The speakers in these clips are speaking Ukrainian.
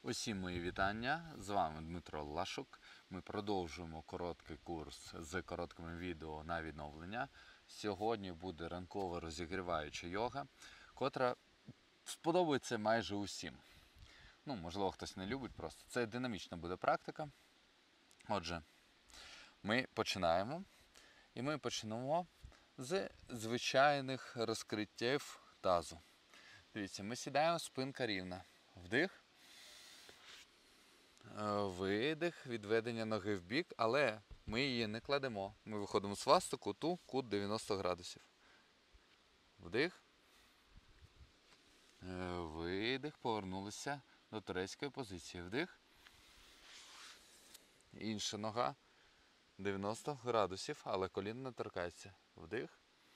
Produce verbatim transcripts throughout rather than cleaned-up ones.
Усім мої вітання, з вами Дмитро Лашук. Ми продовжуємо короткий курс з короткими відео на відновлення. Сьогодні буде ранкова розігріваюча йога, котра сподобається майже усім. Ну, можливо, хтось не любить просто. Це динамічна буде практика. Отже, ми починаємо. І ми почнемо з звичайних розкриттів тазу. Дивіться, ми сідаємо, спинка рівна. Вдих. Видих, відведення ноги в бік, але ми її не кладемо. Ми виходимо з свастику, ту кут дев'яносто градусів. Вдих. Видих, повернулися до турецької позиції. Вдих. Інша нога дев'яносто градусів, але коліно не торкається. Вдих.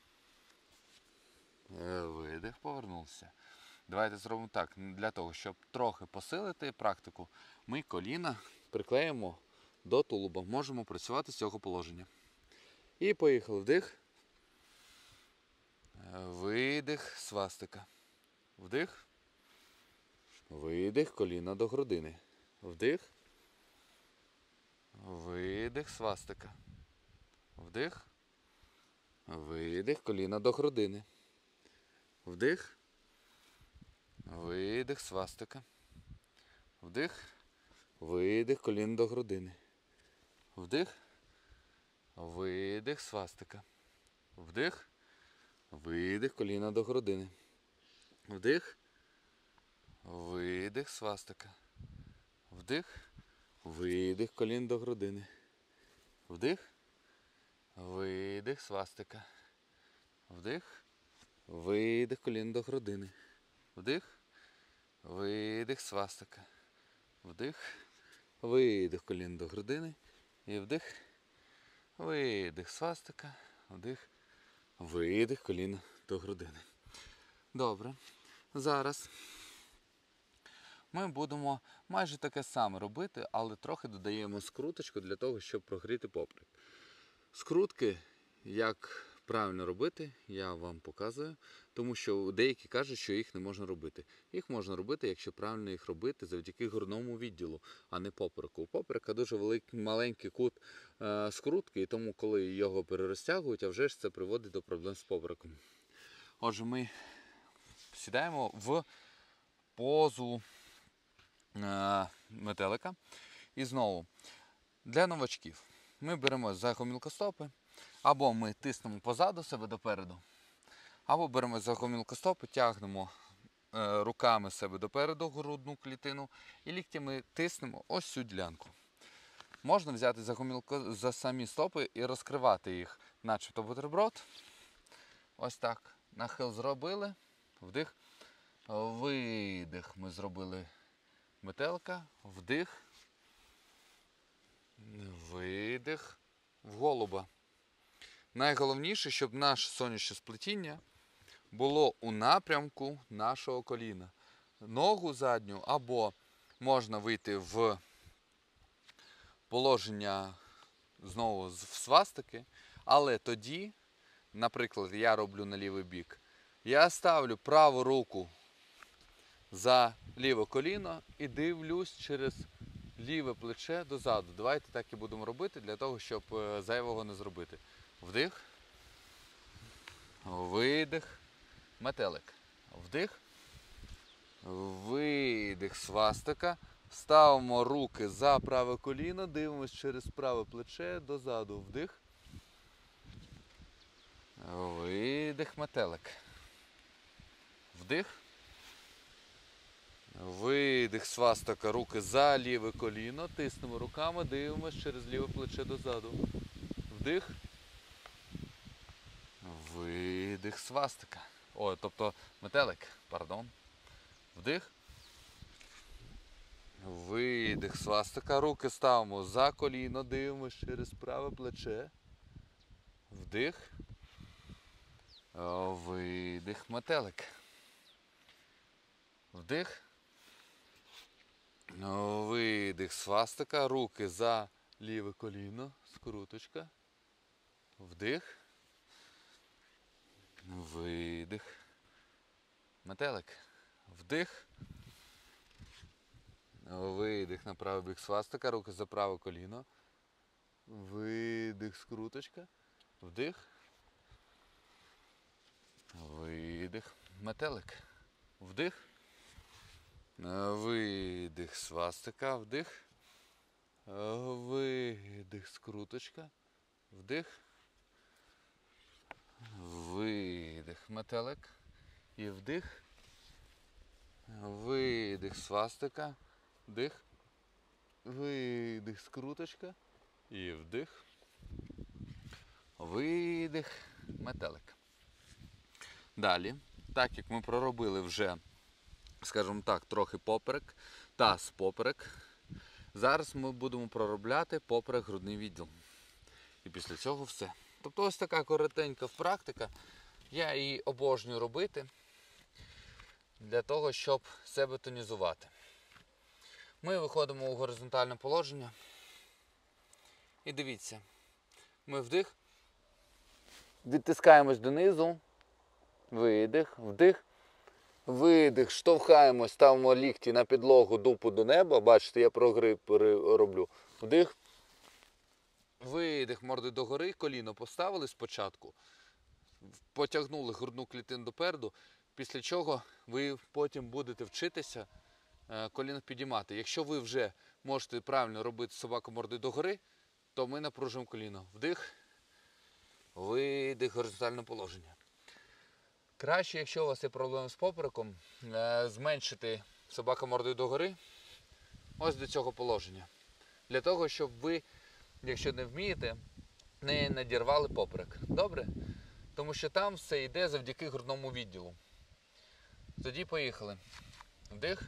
Видих, повернувся. Давайте зробимо так. Для того, щоб трохи посилити практику, ми коліна приклеїмо до тулуба. Можемо працювати з цього положення. І поїхали. Вдих. Видих, свастика. Вдих. Видих, коліна до грудини. Вдих. Видих, свастика. Вдих. Видих, коліна до грудини. Вдих. Видих, свастика. Вдих. Видих, коліно до грудини. Вдих. Видих, свастика. Вдих. Видих, коліно до грудини. Вдих. Видих, свастика. Вдих. Видих, коліно до грудини. Вдих. Видих, свастика. Вдих. Видих, коліно до грудини. Вдих. Видих, свастика. Вдих. Видих, коліно до грудини. І вдих. Видих, свастика. Вдих. Видих, коліно до грудини. Добре. Зараз ми будемо майже таке саме робити, але трохи додаємо скруточку для того, щоб прогріти поперек. Скрутки, як правильно робити, я вам показую, тому що деякі кажуть, що їх не можна робити. Їх можна робити, якщо правильно їх робити, завдяки грудному відділу, а не попереку. У поперека дуже великий, маленький кут е, скрутки, і тому, коли його перерозтягують, а вже ж це приводить до проблем з попереком. Отже, ми сідаємо в позу е, метелика. І знову, для новачків ми беремо за гомілкостопи, або ми тиснемо позаду себе допереду, або беремо за гомілкостопи, тягнемо е, руками себе допереду грудну клітину і ліктями тиснемо ось цю ділянку. Можна взяти за, гомілко, за самі стопи і розкривати їх, начебто бутерброд. Ось так. Нахил зробили. Вдих. Видих. Ми зробили метелика. Вдих. Видих. В голуба. Найголовніше, щоб наше сонячне сплетіння було у напрямку нашого коліна. Ногу задню, або можна вийти в положення знову в свастики, але тоді, наприклад, я роблю на лівий бік, я ставлю праву руку за ліве коліно і дивлюсь через ліве плече дозаду. Давайте так і будемо робити, для того, щоб зайвого не зробити. Вдих, видих, метелик. Вдих, видих, свастика. Ставимо руки за праве коліно, дивимось через праве плече дозаду. Вдих, видих, метелик. Вдих, видих, свастика, руки за ліве коліно, тиснемо руками, дивимось через ліве плече дозаду. Вдих, видих, свастика. О, тобто метелик, пардон. Вдих. Видих, свастика. Руки ставимо за коліно, дивимося через праве плече. Вдих. Видих, метелик. Вдих. Видих, свастика. Руки за ліве коліно, скруточка. Вдих. Видих. Метелик. Вдих. Видих на правий бік свастика, руки за праве коліно. Видих, скруточка. Вдих. Видих. Метелик. Вдих. Видих, свастика. Вдих. Видих, скруточка. Вдих. Видих, метелик. І вдих. Видих, свастика. Вдих. Видих, скруточка. І вдих. Видих, метелик. Далі, так як ми проробили вже, скажімо так, трохи поперек, таз поперек, зараз ми будемо проробляти поперек грудний відділ. І після цього все. Тобто ось така коротенька практика. Я її обожнюю робити для того, щоб себе тонізувати. Ми виходимо у горизонтальне положення. І дивіться, ми вдих, відтискаємось донизу, видих, вдих, видих, штовхаємось, ставимо лікті на підлогу, дупу до неба, бачите, я прогриб роблю, вдих, видих, морди догори, коліно поставили спочатку, потягнули грудну клітину допереду, після чого ви потім будете вчитися коліно підіймати. Якщо ви вже можете правильно робити собаку морди догори, то ми напружуємо коліно. Вдих, видих, горизонтальне положення. Краще, якщо у вас є проблеми з попереком, зменшити собаку мордою догори ось до цього положення. Для того, щоб ви, якщо не вмієте, не надірвали поперек. Добре? Тому що там все йде завдяки грудному відділу. Тоді поїхали. Вдих,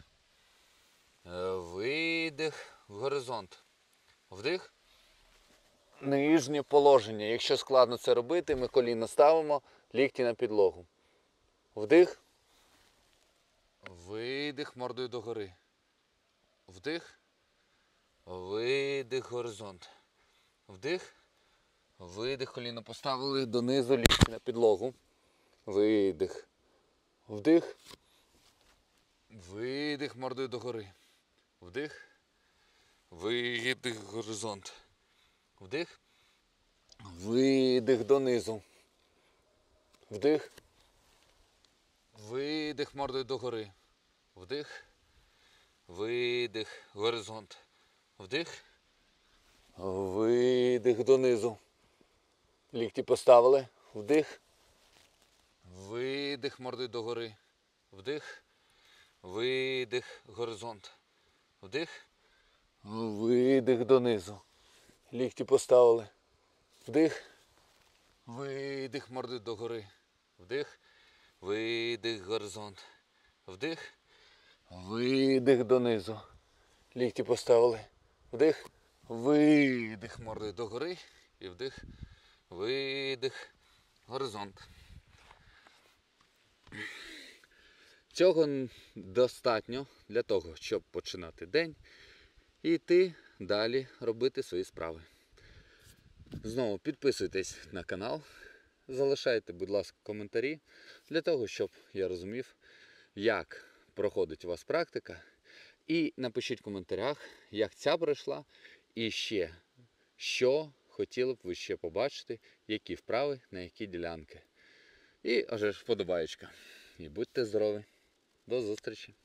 видих, в горизонт. Вдих. Нижнє положення. Якщо складно це робити, ми коліно ставимо, лікті на підлогу. Вдих. Видих мордою догори. Вдих. Видих, горизонт. Вдих. Видих, коліно поставили донизу, лікті на підлогу. Видих. Вдих. Видих мордою догори. Вдих. Видих, горизонт. Вдих. Видих донизу. Вдих. Видих мордою догори. Вдих. Видих, горизонт. Вдих. Видих донизу. Лікті поставили. Вдих. Видих мордою догори. Вдих. Видих, горизонт. Вдих. Видих донизу. Лікті поставили. Вдих. Видих мордою догори. Вдих. Видих, горизонт. Вдих. Видих донизу. Лікті поставили. Вдих. Видих мордою догори. І вдих. Видих. Горизонт. Цього достатньо для того, щоб починати день і йти далі робити свої справи. Знову підписуйтесь на канал, залишайте, будь ласка, коментарі, для того, щоб я розумів, як проходить у вас практика. І напишіть в коментарях, як ця пройшла, і ще, що хотіли б ви ще побачити, які вправи, на які ділянки. І, аж ж, вподобаєчка. І будьте здорові. До зустрічі!